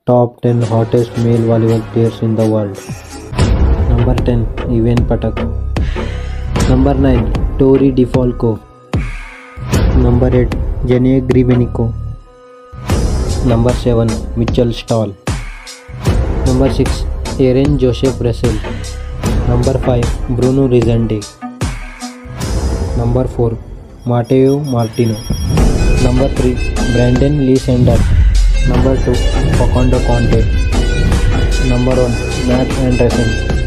Top 10 hottest male volleyball players in the world. Number 10. Ivan Patak. Number 9. Tori DeFalco. Number 8. Jenia Grivenico. Number 7. Mitchell Stahl. Number 6. Aaron Joseph Russell. Number 5. Bruno Rezende. Number 4. Matteo Martino. Number 3. Brandon Lee Sander. Number 2. Facundo Conte. Number 1. Matt Anderson.